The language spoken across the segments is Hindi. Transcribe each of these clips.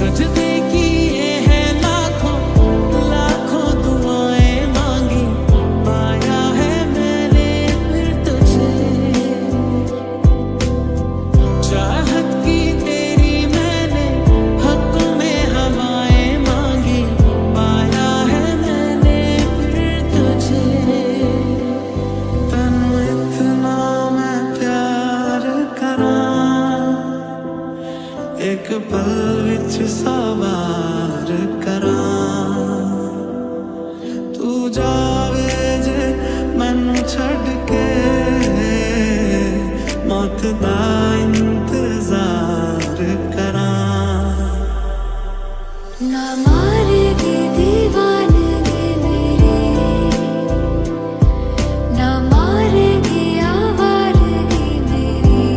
सजदे किए हैं लाखों लाखों दुआएं मांगी, पाया है मैंने फिर तुझे। चाहत की तेरी मैंने हक में हवाएं मांगी, पाया है मैंने फिर तुझे। तन्नू इतना मैं प्यार करां, एक पल विच सवार करां। तू जावे जे मैनू छड़ के, मौत दा इंतजार करां। ना मारेगी दीवानगी मेरी, ना मारेगी आवारगी मेरी,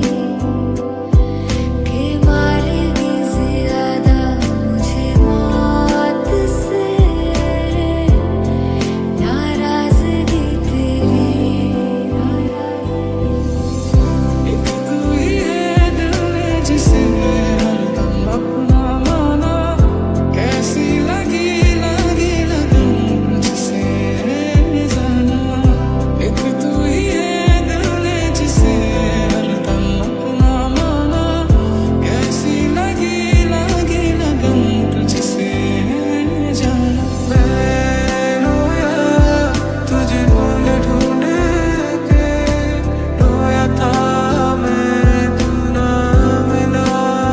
के मारेगी ज्यादा मुझे मौत से नाराजगी तेरी। एक तू ही है दिल ने जिसे हरदम अपना माना, कैसी लगी लगी लगन मुझसे जाना। एक तू ही है दिल ने जिसे हरदम अपना माना, कैसी लगी लगी लगन तुझसे जाना। मैं रोया तुझे ढूंढ ढूंढ के, रोया था मैं तू ना मिला।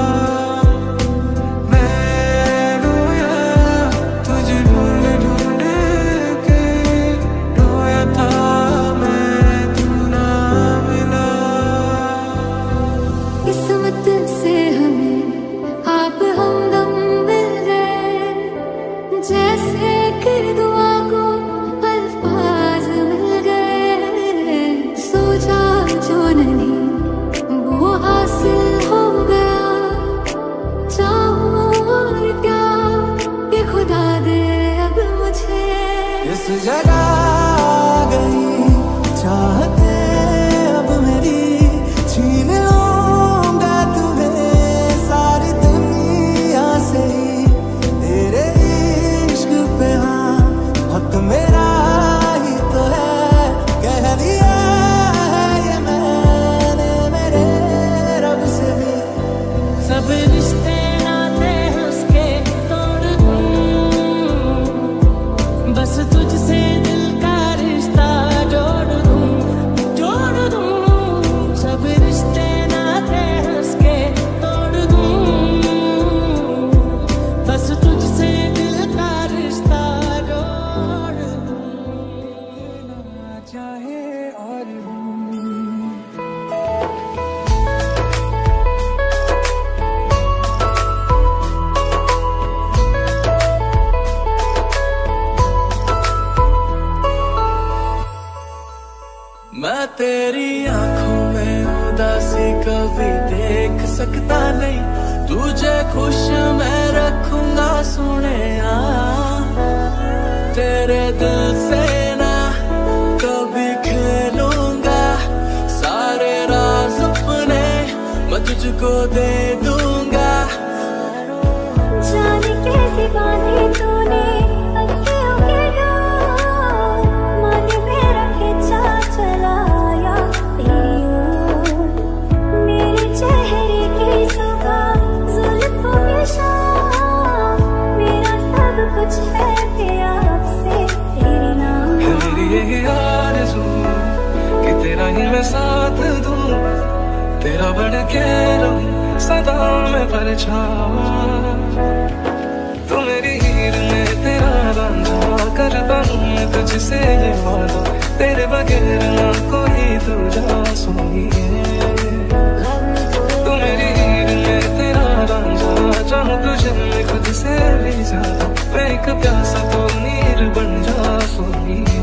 मैं रोया तुझे ढूंढ ढूंढ के, रोया था मैं तू ना मिला। किस्मत से हमें आप हमदम मिल गए, जैसे कि दुआ को अल्फाज मिल गए। सोचा जो नहीं वो हासिल हो गया, चाहूं और क्या ये खुदा दे अब मुझे। इस जगह आ गई चाहते अब मेरी, छीन लूंगा तुम्हें सारी दुनिया से ही। तेरे इश्क पे हाँ हक मेरा ही तो है, कह दिया है ये मैंने मेरे रब से भी। सब रिश्ते नाते हंस के तोड़ दूं, बस तुझसे दिल का रिश्ता जोड़ दूं, जोड़ दूं। सब रिश्ते नाते हंस के तोड़ दूं, बस तुझसे दिल का रिश्ता जोड़ दूं। ना चाहे और मैं तेरी आंखों में उदासी कभी देख सकता नहीं, तुझे खुश मैं रखूंगा सुने। तेरे दिल से ना कभी खेलूंगा, सारे राज अपने मैं तुझको दे दूंगा। जाने कैसी बातें तूने अखियों के डोर, मन मेरा खिंचा चलाया तेरी ओर। मेरे चेहरे की सुबह जुल्फों के शाम, मेरा सब कुछ है तेरा आपसे तेरे नाम। है मेरी यही आरज़ू कि तेरा ही मैं साथ दूं, तेरा बन के रहूं सदा मैं परछावा। तू मेरी हीर में तेरा रांझा, करता हूँ मैं तुझसे ये वादा, तेरे बगैर ना कोई दूजा सोनिए। तू मेरी हीर में तेरा रांझा, चाहूँ तुझे मैं खुद से भी ज्यादा, मैं एक प्यासा तो नीर बन जा सोनिए।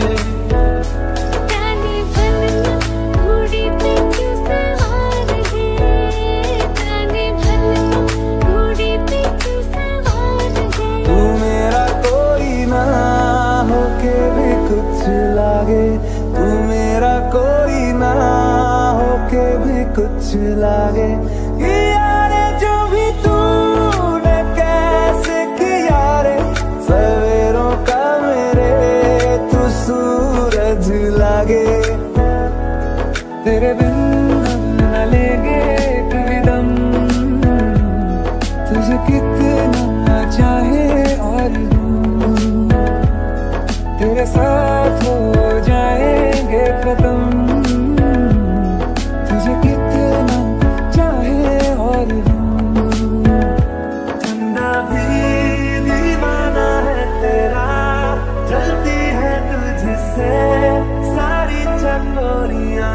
रानी बनना घोड़ी पे क्यों सवार है, रानी बनना घोड़ी पे क्यों सवार है। तू मेरा कोई ना होके भी कुछ लागे, तू मेरा कोई ना होके भी कुछ लागे। यारे जो भी तूने कितना चाहे और दूं, तेरे साथ हो जाएंगे खत्म, तुझे कितना चाहे और दूं। चंदा भी दीवाना है तेरा, जलती है तुझसे सारी चकोरियां,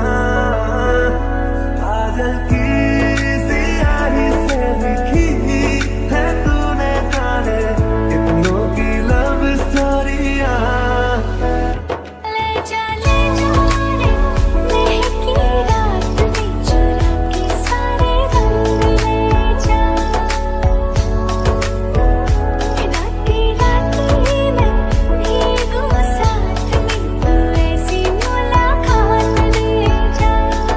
काजल की सियाही से लिखी है तूने जाने कितनों की लव स्टोरियां। ले जा रे महकी रात में चुरा के सारे रंग ले जा, राती राती में भीगू साथ में तू ऐसी मुलाकात ले जा।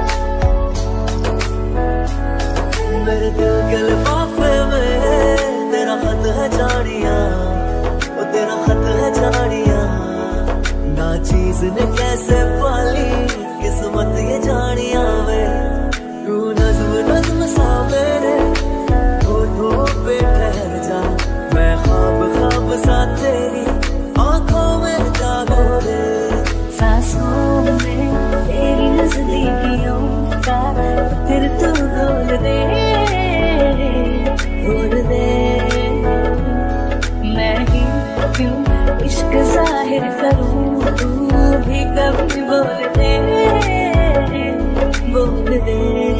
मेरे दिल के लिफाफे में तेरा खत है जानिया, वो तेरा खत है जानिया, ना चीज ने कैसे पाली किस्मत ये जानिया वे, तू नज्म नज्म सा मेरे होठों पे ठहर जा, मैं ख्वाब ख्वाब सा तेरी आंखों में जागो रे, सांसों में तेरी नजदीकियों का फिर तू घोल दे, घोल दे। मैं ही क्यों इश्क जाहिर करूं, तू भी कभी बोल दे, बोल दे।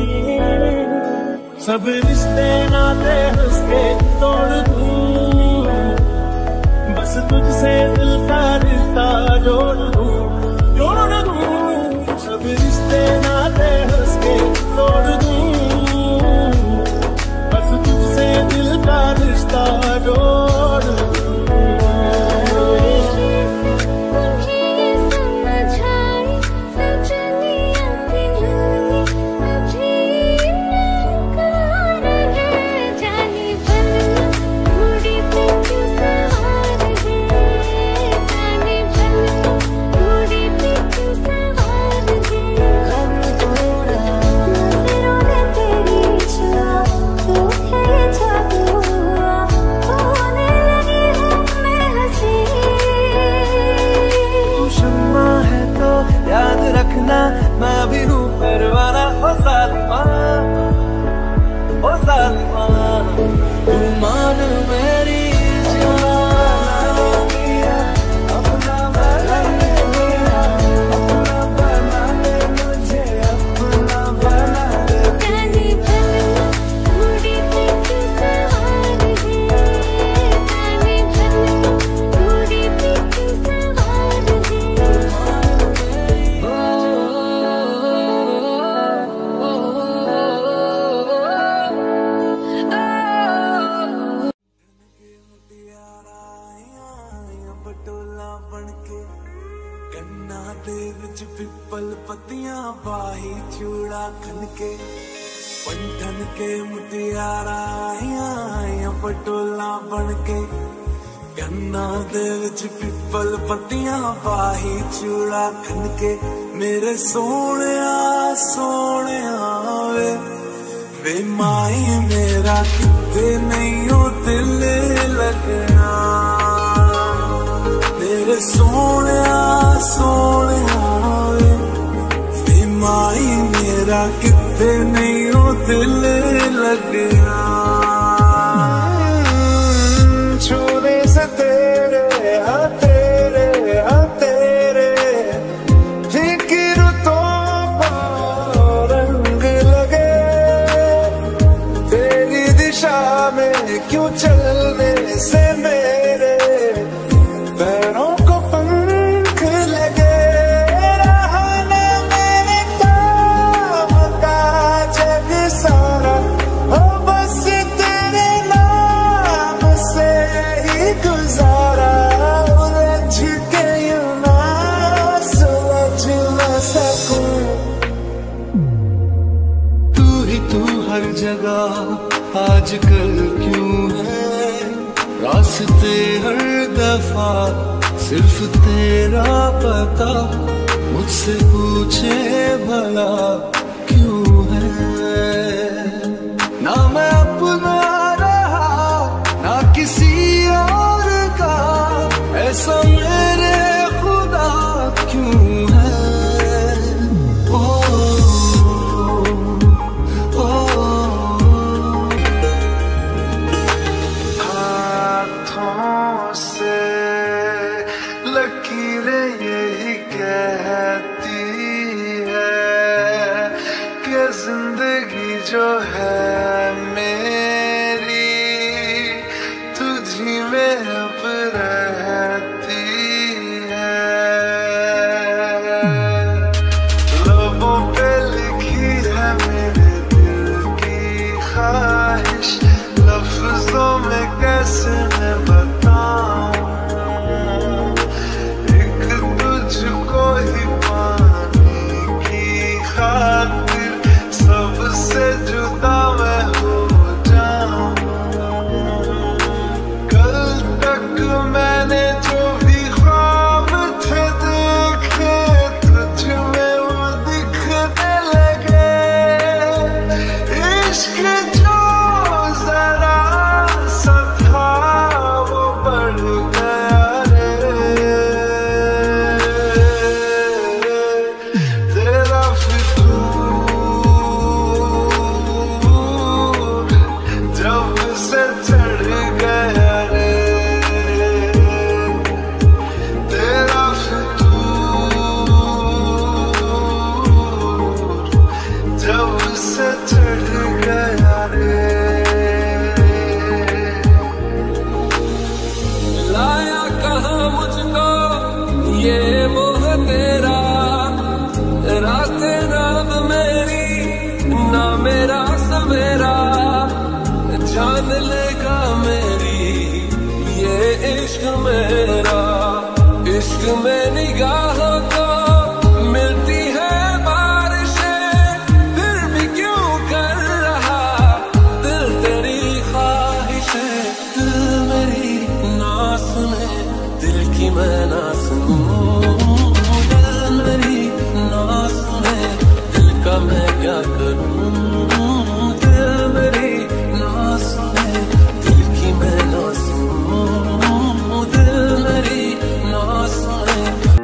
सब रिश्ते नाते हंस के तोड़ दूं, बस तुझसे दिल का रिश्ता जोड़ दूं, जोड़ दूं। सब रिश्ते नाते हंस के तोड़ दूं, बस तुझसे दिल का रिश्ता जोड़ दूं। मैं भी हूँ परवाना, ओ सालिमा, ओ सालिमा, तू मान मेरी जान, अपना बना ले मेरा, अपना बना ले मुझे, अपना बना ले। जानी भलना घोड़ी पे क्यों सवार है, जानी भलना घोड़ी पे क्यों सवार पटोला बनके कन्ना दे विच पिपल पत्तियां बाही चूड़ा खनके, पंठन के मुटियारा आइयां पटोला बनके, कन्ना दे विच पिपल पत्तियां बाही चूड़ा खनके, मेरे सोहणिया सोहणिया वे माई मेरा किते नहीं हो दिल लगना, मेरे सोहणिया सोहणिया वे माई मेरा किते नहीं हो दिल लगना। छूने से तेरे हाँ तेरे हाँ तेरे फिक्र तो रंग लगे, तेरी दिशा में क्यों चलने से मेरे पैरों को पंख लगे, रहा न मेरे काम का जग सारा, हो बस तेरे नाम से ही गुजारा, उलझ के यूं ना सुलझ न सकूं, तू ही तू हर जगह आजकल क्यों है, रास्ते हर दफा सिर्फ तेरा पता, मुझसे पूछे भला क्यों है, ना मैं अपना रहा किसी और का, ऐसा मेरे खुदा क्यों है? ओ, ओ, हाथों से लकीरें यही कहती है कि जिंदगी जो है मेरी तुझी में अब रहती है। लबों पे लिखी है मेरे दिल की ख्वाहिश, लफ्जों में कैसे मैं बताऊं, एक तुझको ही पाने की खातिर सबसे जुदा मैं हो जाऊं। कल तक मैंने जो भी ख्वाब थे देखे, तुझ में वो दिखने लगे। इश्क जो जरा सा था वो बढ़ गया रे, तेरा फितूर जब से चढ़ गया रे, तेरा फितूर जब से चढ़ गया रे। लाया कहाँ मुझको ये मोह तेरा, रात रात मेरी ना मेरा सवेरा, जान लेगा मेरी ये इश्क मेरा। इश्क में निगाहों को मिलती है बारिशें, फिर भी क्यों कर रहा दिल तेरी ख्वाहिशें। दिल मेरी ना सुने, दिल की मैं ना सुनूं, दिल मेरी ना सुने, दिल का मैं क्या करूं। दिल मेरी ना सुने, दिल की मैं ना सुनूं, दिल मेरी ना सुने।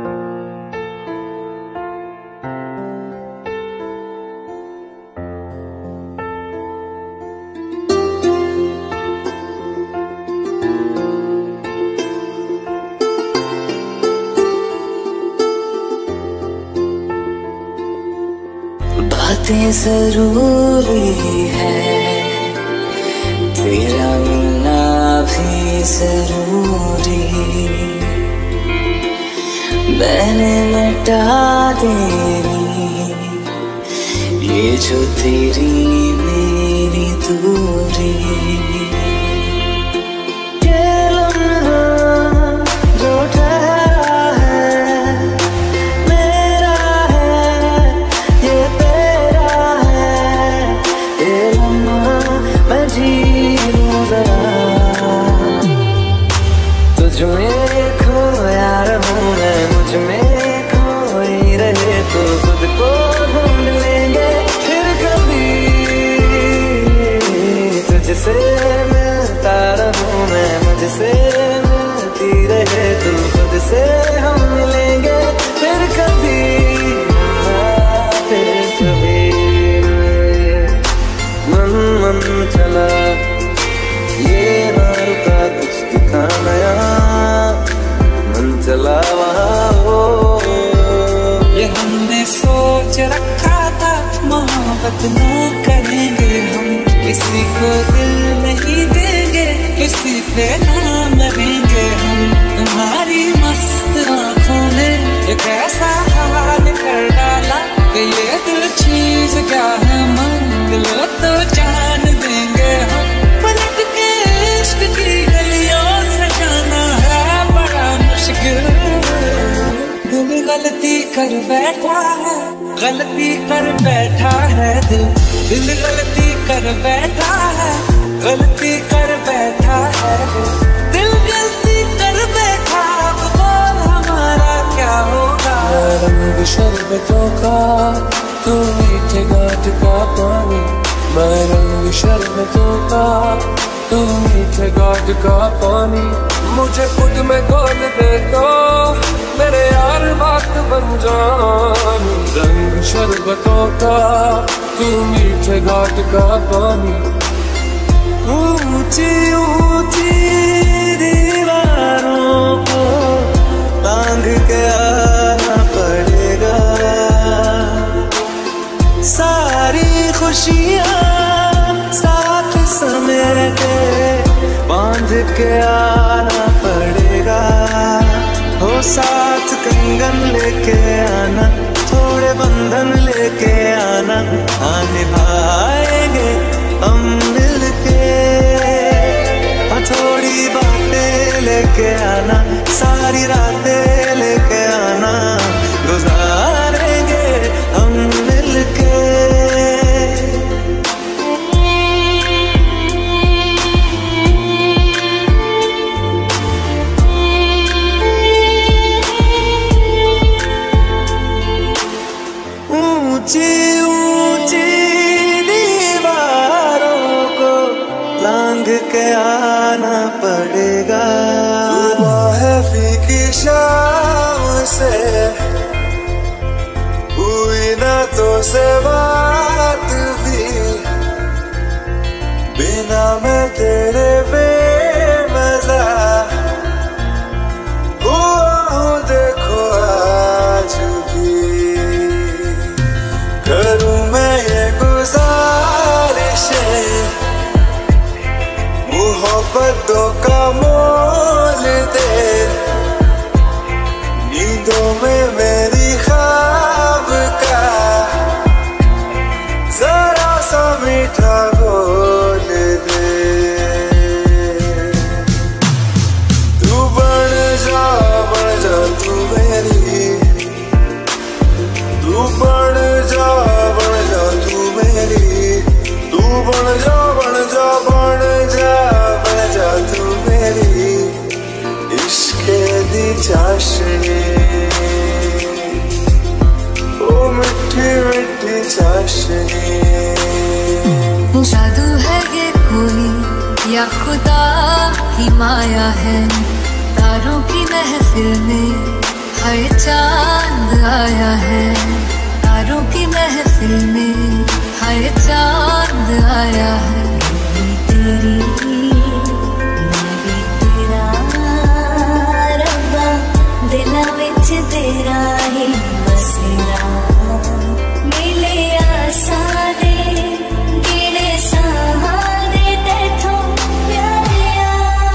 बातें जरूरी है, तेरा मिलना भी जरूरी, मैंने मिटा देनी ये जो तेरी मेरी दूरी। ये लम्हा जो ठहरा है मेरा है, ये तेरा है, ये लम्हा मैं जी लूं जरा। तुझ में खोया रहूं मैं, मुझ में खोई रहे तो खुद को ढूंढ लेंगे फिर कभी। तुझसे मिलता रहूं मैं, मुझसे मिलती रहे तू, खुद से हम मिलेंगे फिर कभी, फिर कभी। मन मन चला ये ना रुका, कुछ दिखा नया, मन चला वहाँ हो। ये हमने सोच रखा था मोहब्बत न करेंगे हम, किसी को दिल नहीं देंगे, किसी पे ना मरेंगे हम। तुम्हारी मस्त आँखों ने एक ऐसा हाल कर डाला कि ये दिल चीज क्या है मांग लो तो जान देंगे हम। पलट के इश्क की गलियों से जाना है बड़ा मुश्किल। दिल गलती कर बैठा है, गलती कर बैठा है दिल, दिल गलती कर बैठा है, गलती कर बैठा है दिल, गलती कर बैठा। अब बोल हमारा क्या होगा। रंग शरबतों का तू मीठे घाट का पानी, मैं रंग शरबतों का तू मीठे घाट घाट का पानी मुझे खुद में घोल दे तो मेरे यार बात बन जानी। रंग शरबतों का तू मीठे घाट का पानी। ऊंची ऊंची दीवारों को लांघ के आना पड़ेगा। सारी खुशियाँ साथ समेटे बांध के आना पड़ेगा। हो साथ कंगन लेके आना, थोड़े बंधन लेके आना, निभाएंगे हम मिलके। थोड़ी बातें लेके आना, सारी रातें लेके आना, गुजारेंगे हम मिलके। ऊंची ऊंची दीवारों को लांघ के आना पड़ेगा। है फीकी शाम से हुई ना तो से बात भी, बिना मैं तेरे बेमज़ा हुआ हूँ देखो आज भी। करूँ मैं ये गुज़ारिशें मोहब्बतों का मोल दे, नींदों में मेरी ख्वाब का जरा सा मीठा बोल दे। तू बन जा तू मेरी, तू बन जा तू मेरी, तू बन जा तू मेरी इश्क़ दी चाशनी। ओ मिठी मिठी चाशनी। जादू है ये कोई या खुदा की माया है, तारों की महफिल में हर चांद आया है। तारों की महफिल में हर चांद आया है। तेरी मैं भी तेरा रब्बा, दिला विच तेरा ही बसेरा। मिले आसाने गिने सहारे तेथों प्यारिया,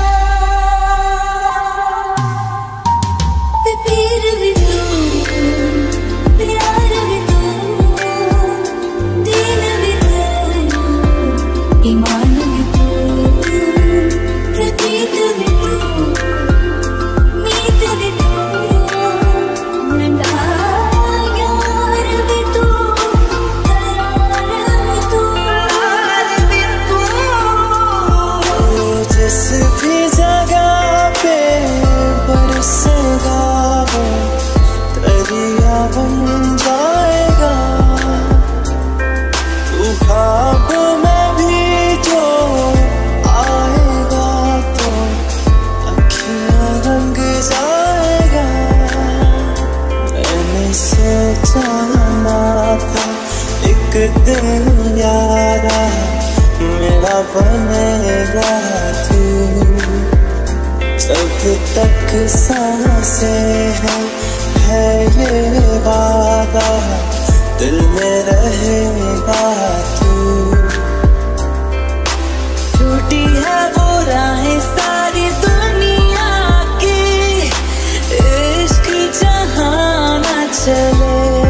फिर भी तू प्यार भी तू, दीन भी तू, ईमान भी तू, प्रतीक भी तू, मीत भी तू, नंदा यार भी तू, करार भी तू, राज भी तू। जिस भी जगह पे बरसेगा वो दरिया बन जाएगा। तू ख्वाब में भी जो आएगा तो अखियाँ रंग जाएगा। मैंने सोचा ना था एक दिन यारा मेरा बनेगा तू। जब तक सांसें है ये वादा, दिल में रहेगा तू। टूटी है वो राहें सारी दुनिया की, इश्क जहाँ न चले।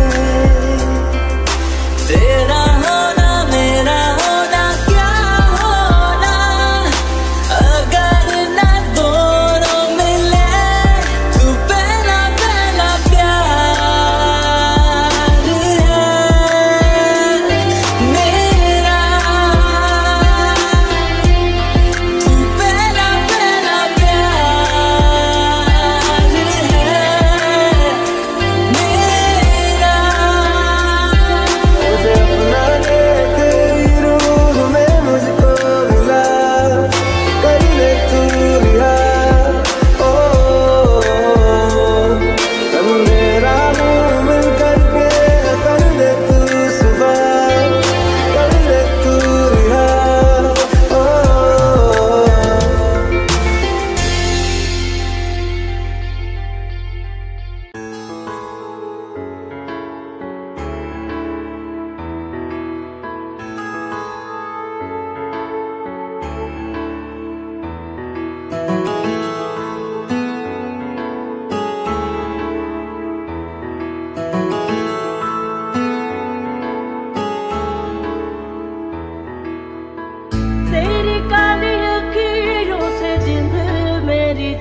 तेरा होना मेरा होना क्या होना, अगर न दोनों मिले। तू पहला पहला प्यार है।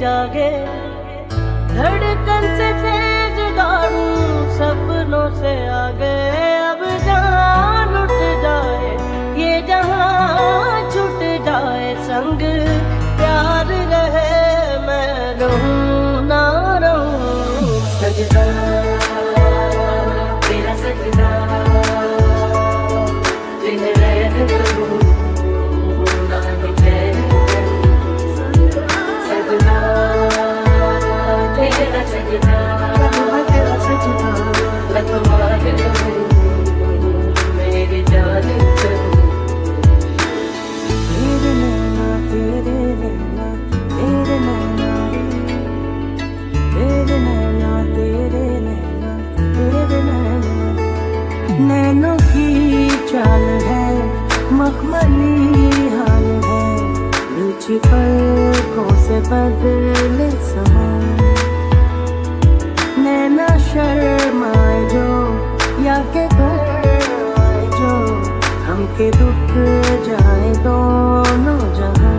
जागे, धड़कन से तेज दौड़ूं सपनों से आगे। अब जान उठ जाए ये जहां छूट जाए, संग प्यार रहे मैं रहूं ना रहूं। सजना तेरा सजना, दिन रात करूं ना चैन करूं। सजना तेरा सजना, तेरा सजना लगवा के रहूं मेरी जान करूं। तेरे नैना तेरे नैना तेरे नैना, तेरे नैना तेरे नैना तेरे नैना। नैनों की चाल है मखमली हाल है, लूची पलकों से बदले समा। नैना शर्माए जो या के घर आए जो, हमके दुख जाए दोनों जहां।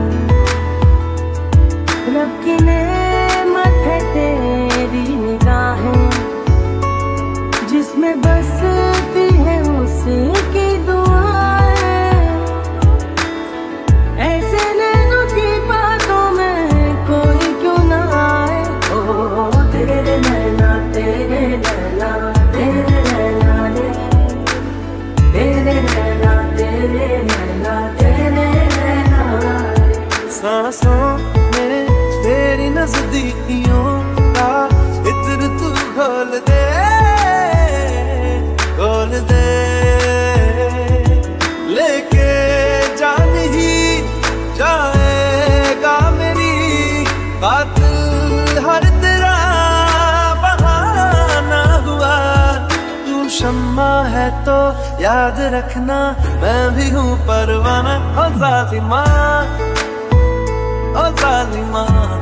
रब की नेमत है तेरी निगाहें, जिसमें बसती है उसकी दुआएं। ऐसे नैनों की बातों में कोई क्यों ना आए। ओ तेरे नैना तेरे नैना तेरे नैना रे, तेरे नैना तेरे नैना तेरे नैना। सांसों में तेरी नजदीकियों का इत्र तू घोल दे, घोल दे। लेके जान ही जाएगा मेरी, कातिल हर तेरा बहाना हुआ। तू शम्मा है तो याद रखना, मैं भी हूँ परवाना। ओ जालिमा ओ जालिमा,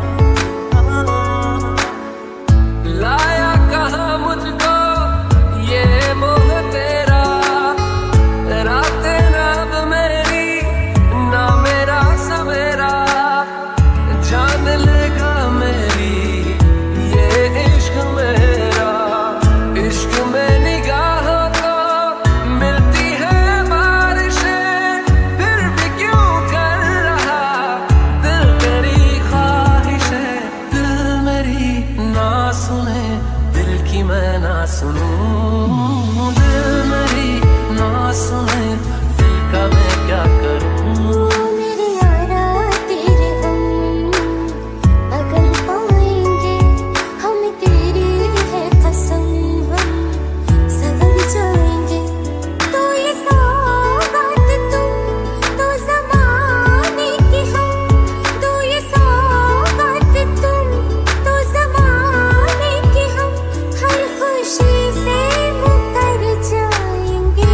लाया कहाँ मुझको ये मोह तेरा, रातें ना अब मेरी ना मेरा सवेरा। जान लेगा मेरी ये इश्क मेरा, इश्क में निगाहों को मिलती है बारिशें, फिर भी क्यों कर रहा दिल तेरी ख्वाहिशें। दिल मेरी ना सुने, दिल की मैं ना सुनूं। दिल मेरी ना सुने, दिल का मैं क्या करूं। मेरे यारा तेरे हम अगर पाएंगे, हम तेरी है कसम हम संभल जाएंगे। तो ये सौगात तुम तो ज़माने की हम, तो ये सौगात तुम तो ज़माने की हम। हर खुशी से मुकर जाएंगे,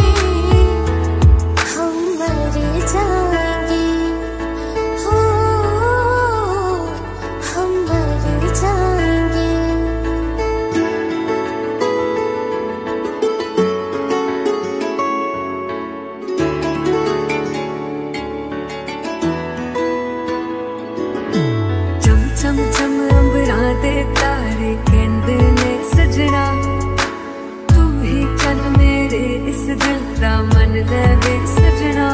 हम मर जाएंगे। हो हम मर जाएंगे। चम चम चम अंबरा दे तारे कहंदे ने सजना, तू ही चल मेरे इस दिल दा मन लवे सजना।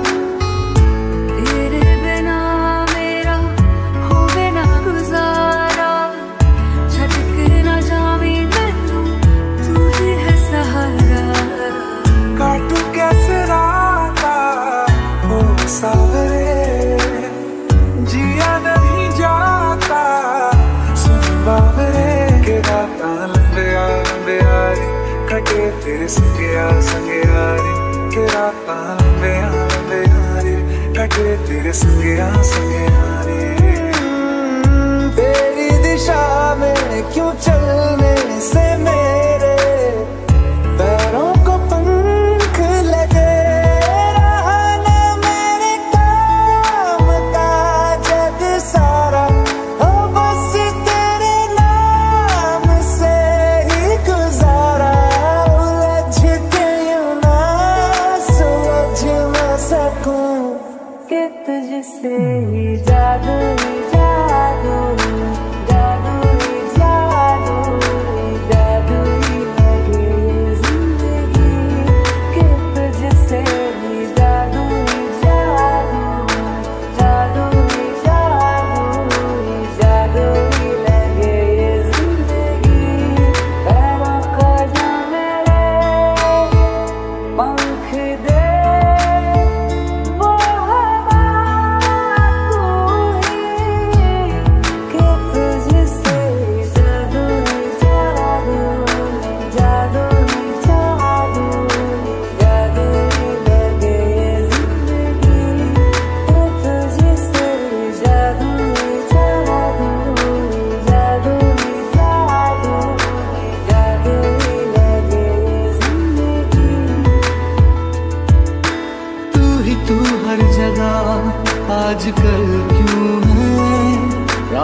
तेरे बिना मेरा होवे ना गुजारा, छड़ के ना जावी मैनू तू ही है सहारा। काटू कैसे राता ओ सावरे, जिया नहीं जाता सुन बावरे। के राता लंबे लंबे यारी कटे तेरे संगिया संगिया रे। के राता लंबे लंबे यारी कटे तेरे संगिया संगिया रे। तेरी दिशा में क्यों चलने से मेरे पैरों को पंख लगे। रहा ना मेरे काम का जग सारा, हो बस तेरे नाम से ही गुजारा। उलझ के यूं ना सुलझ ना सकूं कि तुझसे ही जा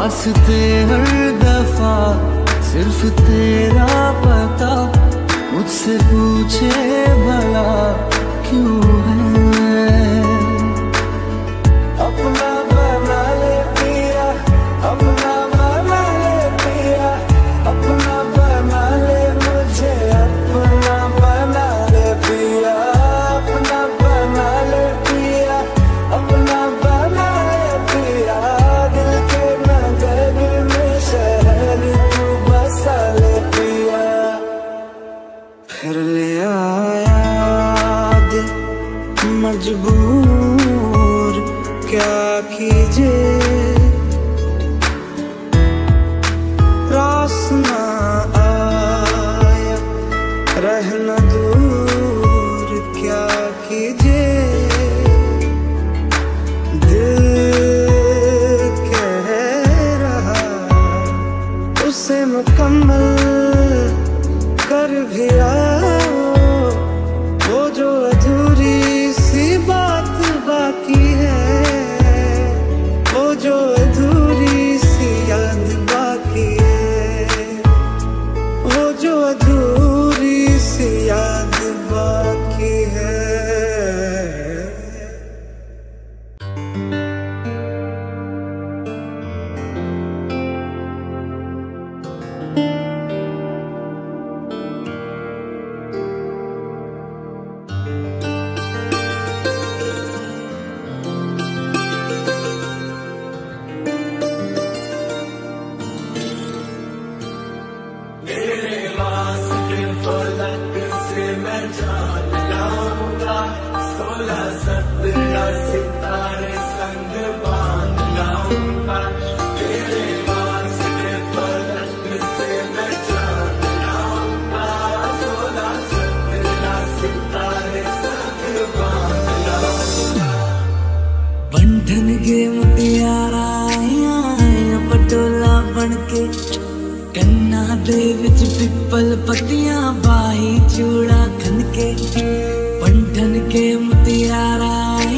वास्ते हर दफा सिर्फ तेरा पता मुझसे पूछे भला क्यों है। अपना बना ले पिया, अपना बना ले पिया, अपना बना ले मुझे, अपना बना ले पिया, अपना बना ले पिया, अपना बना ले पिया। दिल के नगर में शहर तू बसा ले पिया। फिर ले आया दिल मजबूर क्या कीजिए, रास ना आया रहना दूर क्या कीजिए। दिल कह रहा उसे मुकम्मल कर भी आओ, वो जो अधूरी सी बात बाकी है, वो जो अधूरी सी याद बाकी है, वो जो अधूरी सी याद बाकी है। बंधन के मुटियारा पटोला बनके कन्ना दे विच पिपल पत्तियां बाही चूड़ा खनके। बंधन के मुटियारा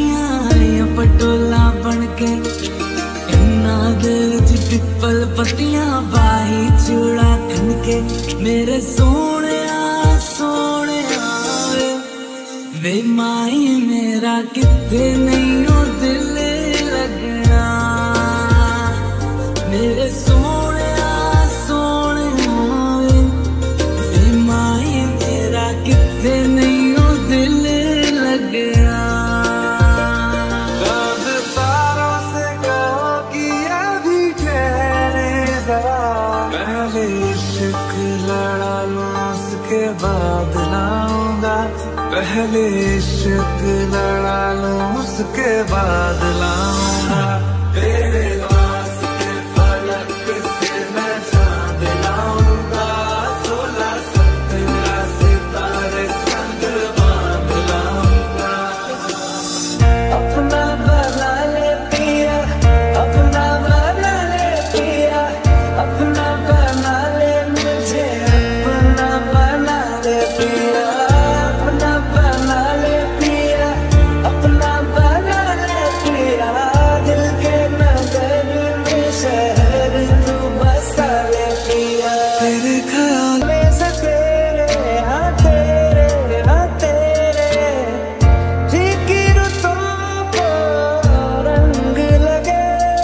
पटोला बनके कन्ना दे विच पिपल पत्तियां बाही चूड़ा खनके। मेरे सोहणिया सोहणिया वे माई मेरा किथे नहीं ओ दिल लगना। मेरे सोहणिया सोहणिया वे माई मेरा किथे नहीं ओ दिल लगना। तारों से कहो कि अभी ठहरे जरा, पहले इश्क लड़ा लूं उसके बाद लाऊंगा, पहले इश्क लड़ा लूं उसके बाद लाऊंगा। तेरे वास्ते फलक से मैं चांद लाऊंगा, 16 17 सितारे संग बांध लाऊंगा। अपना बना ले पिया, अपना बना ले पिया, अपना बना ले मुझे, अपना बना ले पिया, अपना बना ले पिया, अपना बना ले पिया। दिल के नगर में शहर तू बसा ले पिया। तेरे ख्याल में से तेरे हाँ तेरे हाँ तेरे फीकी रुतों को रंग लगे।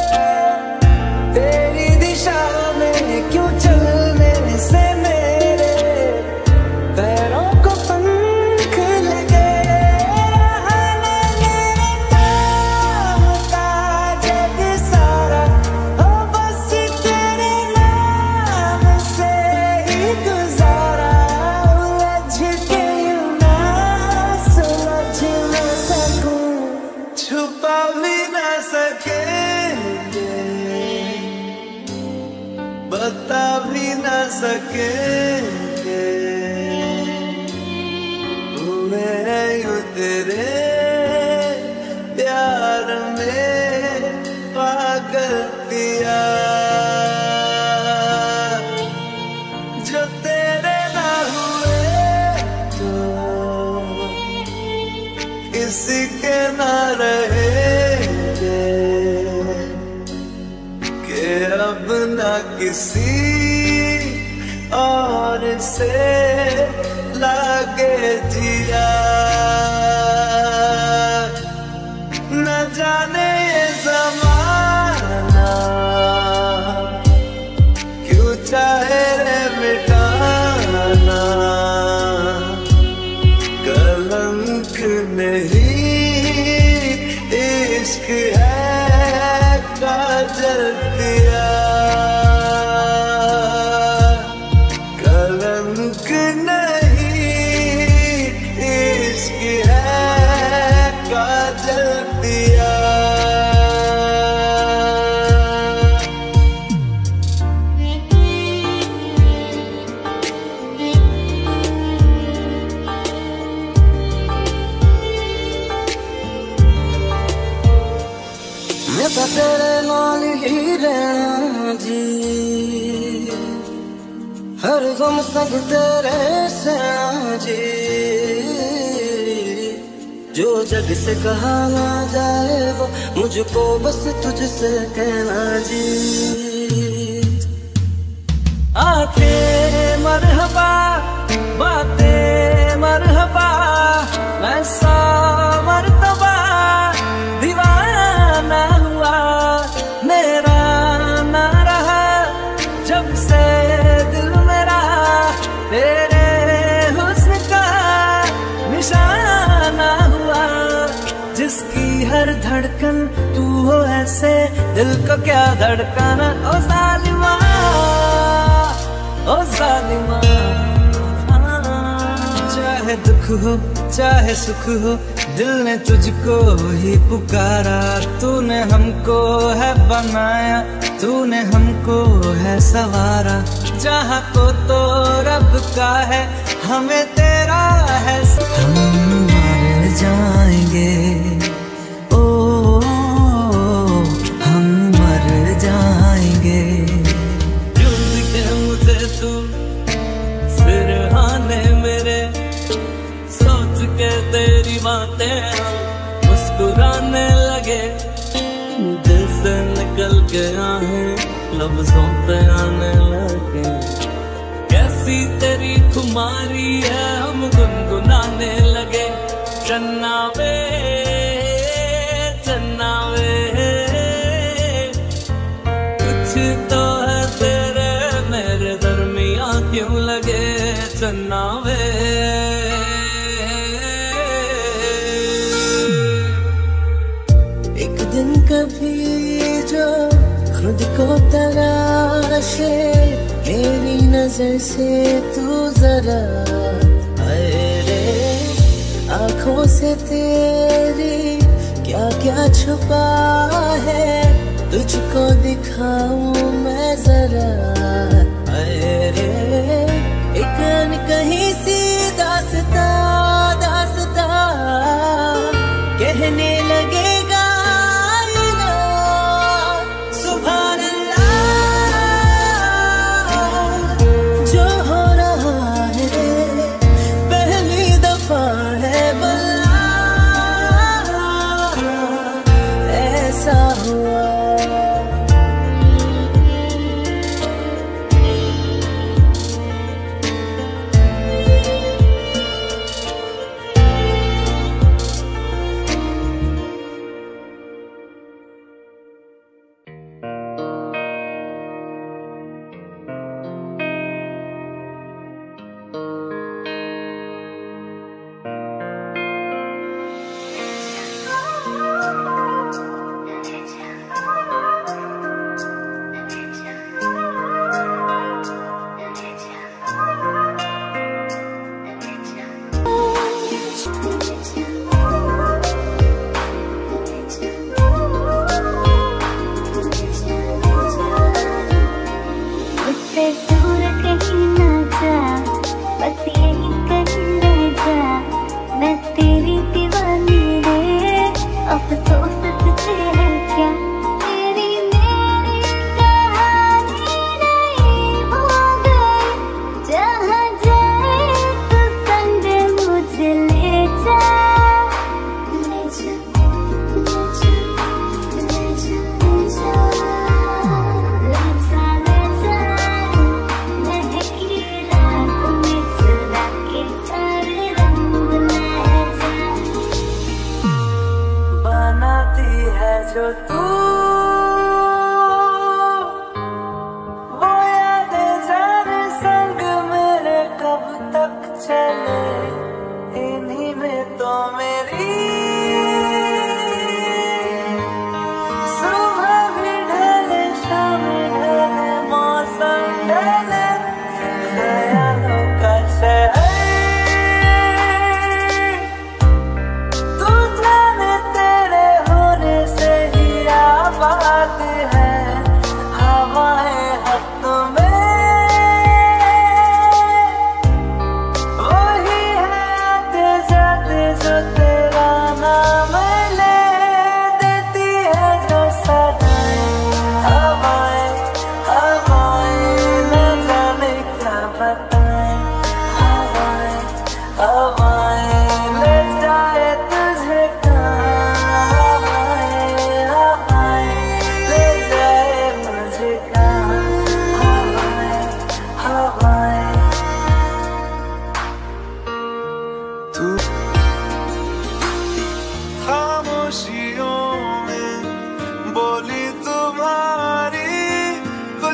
तेरी दिशा में क्यों चलने से मेरे पैरों को पंख लगे। रहने मेरे नाम का जग सारा हो बस तेरे नाम से ही गुजारा। उलझ के यूं ना सुलझ न सकूं, छुपा भी न सकेंगे, बता भी न सकेंगे। मैं यूं तेरे प्यार में पागल पिया, जो तेरे ना हुए तो किसी के ना रहेंगे। कि अब ना किसी और से लागे जिया। न जाने ये ज़माना क्यों चाहे रे मिटाना, कलंक नहीं इश्क है काजल दिया। कलंक नहीं इश्क है काजल दिया। मैं तो तेरे नाल ही रहना जी, हर गम संग तेरे सहना जी। जो जग से कहा ना जाए वो मुझको बस तुझसे कहना जी। आंखें मरहबा बातें मरहबा, मैं सा मर्तबा दीवाना हुआ, मेरा ना रहा जब से दिल मेरा तेरे हुस्न का निशाना हुआ। जिसकी हर धड़कन तू हो ऐसे दिल को क्या धड़काना। ओ जालिमा ओ जालिमा, चाहे दुख हो चाहे सुख हो दिल ने तुझको ही पुकारा। तूने हमको है बनाया, तूने हमको है सवारा। जहाँ को तो रब का है हमें तेरा है। हम मर जाएंगे ओ हम मर जाएंगे। ढूंढ के मुझे तू सिरहाने मेरे, सोच के तेरी बातें हम मुस्कुराने लगे। दिल से निकल गया है लफ्जों पे आने लगे। कैसी तेरी खुमारी है हम गुनगुनाने लगे। चन्ना वे कुछ तो है तेरे मेरे दरमियाँ क्यों लगे। चन्ना वे एक दिन कभी जो खुद को तराशे, मेरी नजर से तू जरा आए रे। आँखों से तेरी क्या क्या छुपा है, तुझको दिखाऊं मैं जरा आए रे। एक कहीं सी दास्ता दास्ता कहने लगेगा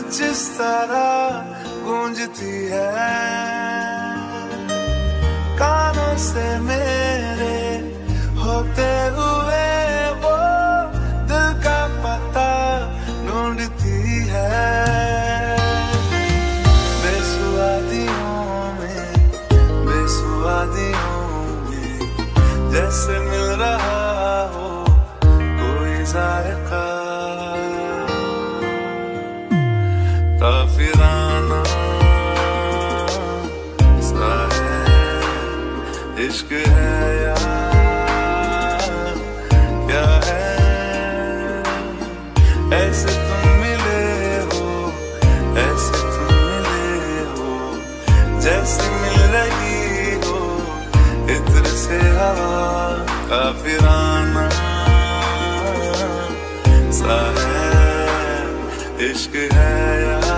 जिस तरह गूंजती है कानों से मेरे होते हुए वो दिल का पता ढूंढती है बेसुवादियों में जैसे मिल रहा हो कोई जायका काफिराना सा है इश्क है यार क्या है ऐसे तुम मिले हो ऐसे तुम मिले हो जैसे मिल रही हो इत्र से हवा काफिराना सा है इश्क है यार